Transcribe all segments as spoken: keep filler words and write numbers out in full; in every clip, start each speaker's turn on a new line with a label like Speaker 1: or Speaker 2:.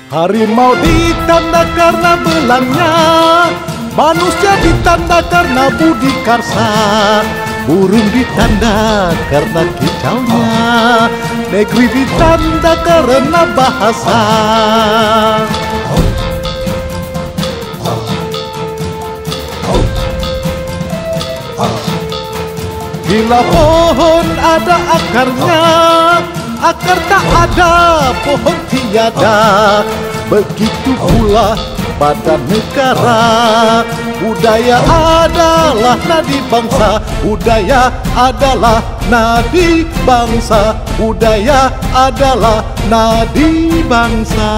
Speaker 1: Harimau ditanda karena belangnya, manusia ditanda karena budi karsa, burung ditanda karena kicaunya, negeri ditanda karena bahasa. Bila pohon ada akarnya, akar tak ada, pohon tiada. Begitu pula pada negara, budaya adalah nadi bangsa. Budaya adalah nadi bangsa. Budaya adalah nadi bangsa.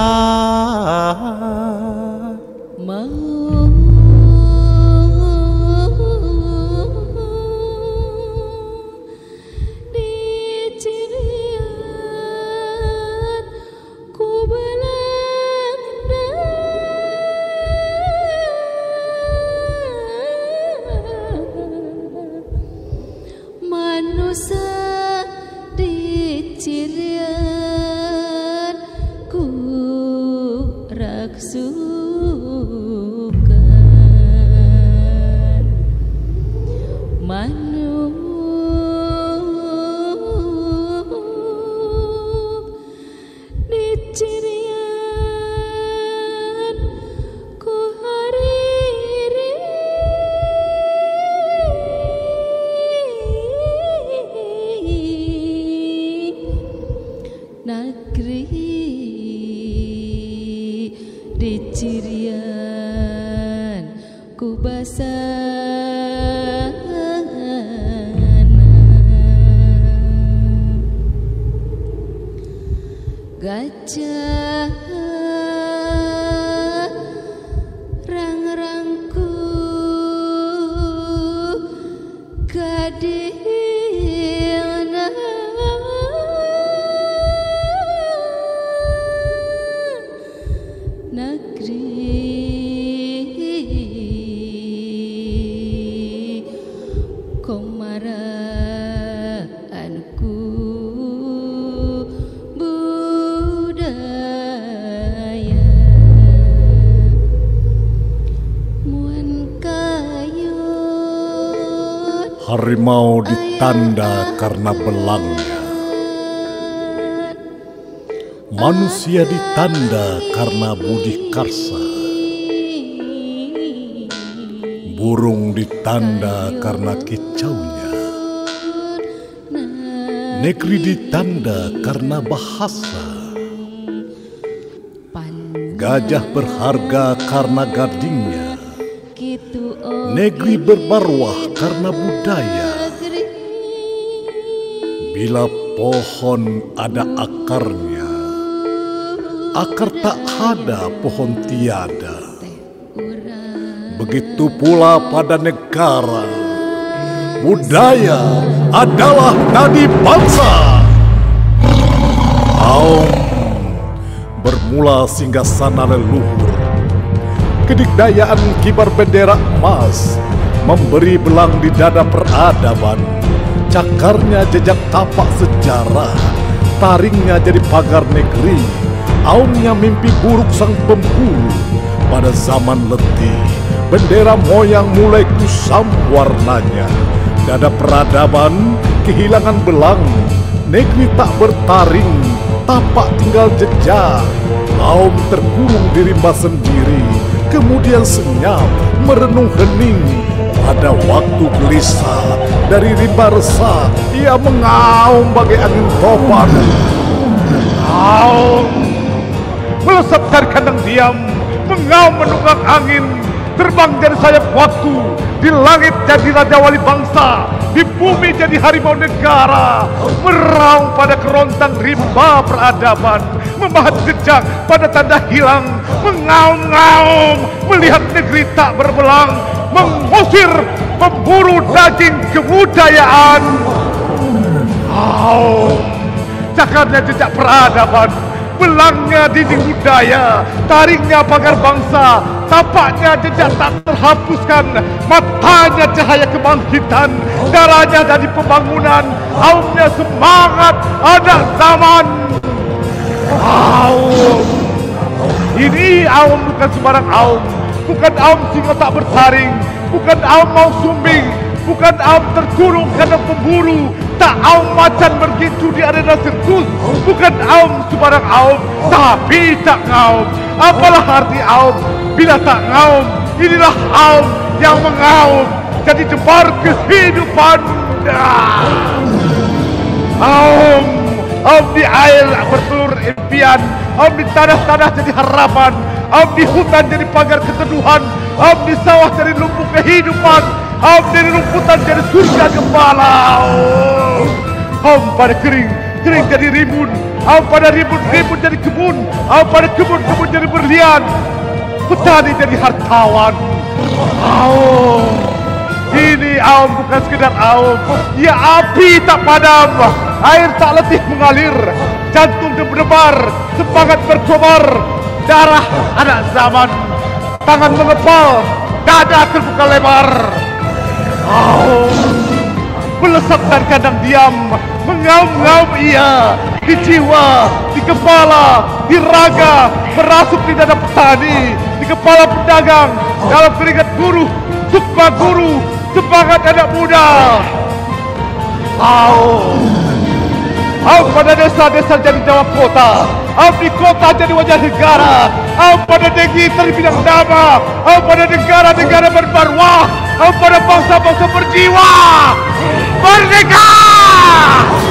Speaker 2: Manusia dicirian ku raksukan, manu dicirian ku hariri negeri dicirian ku basana. Gajah rang-rangku gadina negeri komaraanku budaya muan kayun.
Speaker 1: Harimau ditanda karena belangnya, manusia ditanda karena budi karsa, burung ditanda karena kicaunya, negeri ditanda karena bahasa, gajah berharga karena gadingnya, negeri bermarwah karena budaya. Bila pohon ada akarnya, akar tak ada, pohon tiada. Begitu pula pada negara, budaya adalah nadi bangsa. Aum bermula singgasana leluhur, kedikdayaan kibar bendera emas, memberi belang di dada peradaban. Cakarnya jejak tapak sejarah, taringnya jadi pagar negeri. Aumnya mimpi buruk sang pemburu. Pada zaman letih, bendera moyang mulai kusam warnanya. Dada peradaban kehilangan belang, negeri tak bertaring, tapak tinggal jejak. Aum terkurung di rimba sendiri, kemudian senyap merenung hening. Pada waktu gelisah dari rimba resah, ia mengaum bagai angin topan. Aum melesat dari kandang diam, mengaum menunggang angin, terbang jadi sayap waktu. Di langit jadi raja wali bangsa, di bumi jadi harimau negara. Meraung pada kerontang rimba peradaban, membahat jejak pada tanda hilang. Mengaum-ngaum melihat negeri tak berbelang, mengusir pemburu daging kebudayaan. Aum, cakarnya jejak peradaban, belangnya dinding budaya, taringnya pagar bangsa, tapaknya jejak tak terhapuskan, matanya cahaya kebangkitan, darahnya dari pembangunan, aumnya semangat anak zaman. Aum Ini Aum bukan sembarang Aum, bukan Aum singa tak bertaring, bukan Aum mau sumbing, bukan Aum terkurung karena pemburu, tak Aum macan bergincu di arena sirkus, bukan Aum sembarang Aum, tapi tak ngaum. Apalah arti Aum bila tak ngaum? Inilah Aum yang mengaum jadi jembar kehidupan. Aum, Aum di air bertelur impian, Aum di tanah-tanah jadi harapan, Aum di hutan jadi pagar keteduhan, Aum di sawah jadi lumbung kehidupan, Aum dari rumputan jadi surga gembala. Aum pada kering, kering jadi rimbun, Aum pada rimbun, rimbun jadi kebun, Aum pada kebun, kebun jadi berlian, petani jadi hartawan. Aum, ini Aum bukan sekedar Aum, ia api tak padam, air tak letih mengalir, jantung berdebar, semangat berkobar, darah anak zaman, tangan mengepal, dada terbuka lebar. Aum melesat dan kadang diam, mengaum-ngaum ia di jiwa, di kepala, di raga, merasuk di dada petani, di kepala pedagang, dalam keringat buruh, sukma guru, semangat anak muda. Aum, Aum pada desa-desa jadi jawab kota, Aum di kota jadi wajah negara, Aum pada negeri terbidang nama, Aum pada negara-negara bermarwah, Aum pada bangsa-bangsa berjiwa. Merdeka!